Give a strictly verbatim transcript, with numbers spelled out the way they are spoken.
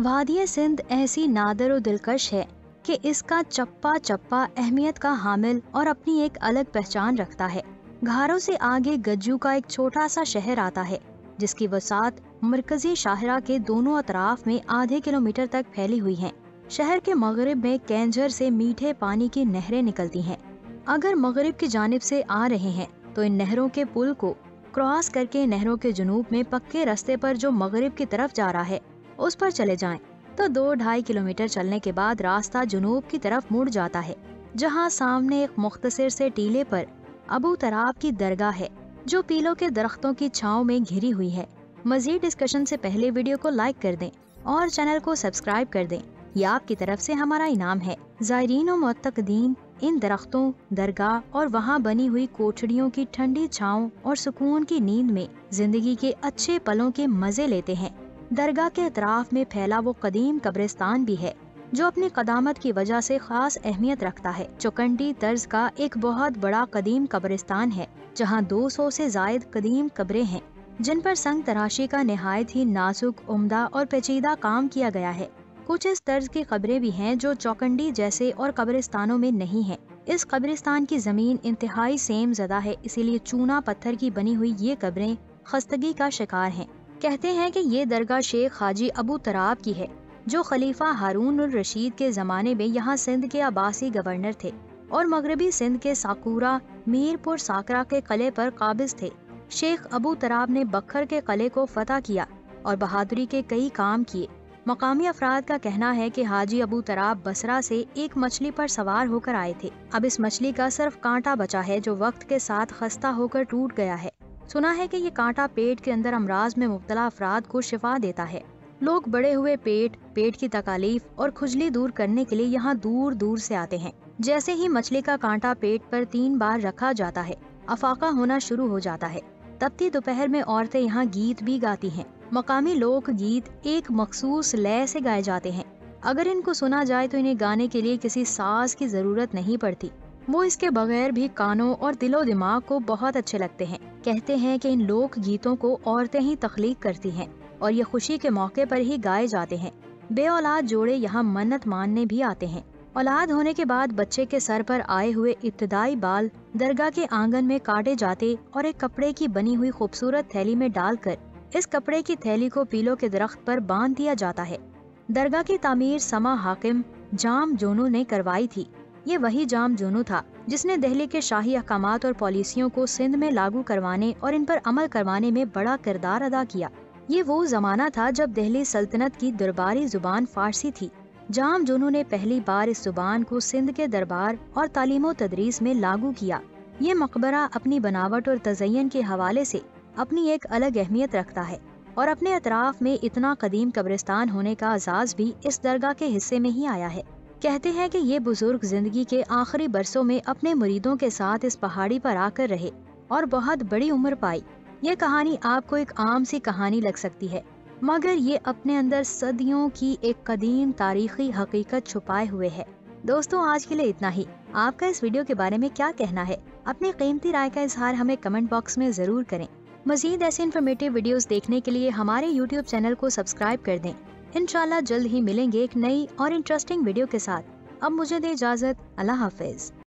وادی سندھ ایسی نادر و دلکش ہے کہ اس کا چپا چپا اہمیت کا حامل اور اپنی ایک الگ پہچان رکھتا ہے۔ گھاروں سے آگے گجو کا ایک چھوٹا سا شہر آتا ہے جس کی وسعت مرکزی شاہراہ کے دونوں اطراف میں آدھے کلومیٹر تک پھیلی ہوئی ہیں۔ شہر کے مغرب میں کینجھر سے میٹھے پانی کی نہریں نکلتی ہیں۔ اگر مغرب کی جانب سے آ رہے ہیں تو ان نہروں کے پل کو کراس کر کے نہروں کے جنوب میں پکے راستے پر جو مغرب کی طرف جا رہا ہے اس پر چلے جائیں تو دو ڈھائی کلومیٹر چلنے کے بعد راستہ جنوب کی طرف مڑ جاتا ہے، جہاں سامنے ایک مختصر سے ٹیلے پر ابو تراب کی درگاہ ہے جو پیلوں کے درختوں کی چھاؤں میں گھری ہوئی ہے۔ مزید ڈسکشن سے پہلے ویڈیو کو لائک کر دیں اور چینل کو سبسکرائب کر دیں، یہ آپ کی طرف سے ہمارا انعام ہے۔ زائرین و معتقدین ان درختوں، درگاہ اور وہاں بنی ہوئی کوٹھڑیوں کی ٹھنڈی چھاؤں اور سکون کی نیند میں زندگی کے اچھے پلوں کے مزے لیتے ہیں۔ درگاہ کے اطراف میں پھیلا وہ قدیم قبرستان بھی ہے جو اپنی قدامت کی وجہ سے خاص اہمیت رکھتا ہے۔ چوکنڈی طرز کا ایک بہت بڑا قدیم قبرستان ہے جہاں دو سو سے زائد قدیم قبریں ہیں جن پر سنگ تراشی کا نہایت ہی نازک، عمدہ اور پیچیدہ کام کیا گیا ہے۔ کچھ اس طرز کی قبریں بھی ہیں جو چوکنڈی جیسے اور قبرستانوں میں نہیں ہیں۔ اس قبرستان کی زمین انتہائی سیم زدہ ہے، اسی لیے چونا پتھر کی بنی ہوئی یہ قبریں خستگی کا شکار ہیں۔ کہتے ہیں کہ یہ درگاہ شیخ حاجی ابو تراب کی ہے جو خلیفہ ہارون الرشید کے زمانے میں یہاں سندھ کے عباسی گورنر تھے اور مغربی سندھ کے ساکورہ میر پور ساکرا کے قلعے پر قابض تھے۔ شیخ ابو تراب نے بکھر کے قلعے کو فتح کیا اور بہادری کے کئی کام کیے۔ مقامی افراد کا کہنا ہے کہ حاجی ابو تراب بصرہ سے ایک مچھلی پر سوار ہو کر آئے تھے۔ اب اس مچھلی کا صرف کانٹا بچا ہے جو وقت کے ساتھ خستہ ہو کر ٹوٹ گیا ہے۔ سنا ہے کہ یہ کانٹا پیٹ کے اندر امراض میں مبتلا افراد کو شفا دیتا ہے۔ لوگ بڑے ہوئے پیٹ، پیٹ کی تکالیف اور کھجلی دور کرنے کے لیے یہاں دور دور سے آتے ہیں۔ جیسے ہی مچھلی کا کانٹا پیٹ پر تین بار رکھا جاتا ہے، افاقہ ہونا شروع ہو جاتا ہے۔ تپتی دوپہر میں عورتیں یہاں گیت بھی گاتی ہیں۔ مقامی لوک گیت ایک مخصوص لے سے گائے جاتے ہیں۔ اگر ان کو سنا جائے تو انہیں گانے کے لیے کسی ساز کی ضرورت نہیں پڑتی، وہ اس کے بغیر بھی کانوں اور دل و دماغ کو بہت اچھے لگتے ہیں۔ کہتے ہیں کہ ان لوک گیتوں کو عورتیں ہی تخلیق کرتی ہیں اور یہ خوشی کے موقع پر ہی گائے جاتے ہیں۔ بے اولاد جوڑے یہاں منت ماننے بھی آتے ہیں۔ اولاد ہونے کے بعد بچے کے سر پر آئے ہوئے ابتدائی بال درگاہ کے آنگن میں کاٹے جاتے اور ایک کپڑے کی بنی ہوئی خوبصورت تھیلی میں ڈال کر اس کپڑے کی تھیلی کو پیلوں کے درخت پر باندھ دیا جاتا ہے۔ درگاہ کی تعمیر سما حاکم جام جونو نے کروائی تھی۔ یہ وہی جام جونو تھا جس نے دہلی کے شاہی احکامات اور پالیسیوں کو سندھ میں لاگو کروانے اور ان پر عمل کروانے میں بڑا کردار ادا کیا۔ یہ وہ زمانہ تھا جب دہلی سلطنت کی درباری زبان فارسی تھی۔ جام جونو نے پہلی بار اس زبان کو سندھ کے دربار اور تعلیم و تدریس میں لاگو کیا۔ یہ مقبرہ اپنی بناوٹ اور تزئین کے حوالے سے اپنی ایک الگ اہمیت رکھتا ہے اور اپنے اطراف میں اتنا قدیم قبرستان ہونے کا اعزاز بھی اس درگاہ کے حصے میں ہی آیا ہے۔ کہتے ہیں کہ یہ بزرگ زندگی کے آخری برسوں میں اپنے مریدوں کے ساتھ اس پہاڑی پر آ کر رہے اور بہت بڑی عمر پائی۔ یہ کہانی آپ کو ایک عام سی کہانی لگ سکتی ہے، مگر یہ اپنے اندر صدیوں کی ایک قدیم تاریخی حقیقت چھپائے ہوئے ہے۔ دوستوں، آج کے لیے اتنا ہی۔ آپ کا اس ویڈیو کے بارے میں کیا کہنا ہے؟ اپنی قیمتی رائے کا اظہار ہمیں کمنٹ باکس میں ضرور کریں۔ مزید ایسے انفارمیٹیو ویڈیوز دیکھنے کے لیے ہمارے یوٹیوب چینل کو سبسکرائب کر دیں۔ انشاءاللہ جلد ہی ملیں گے ایک نئی اور انٹرسٹنگ ویڈیو کے ساتھ۔ اب مجھے دے اجازت، اللہ حافظ۔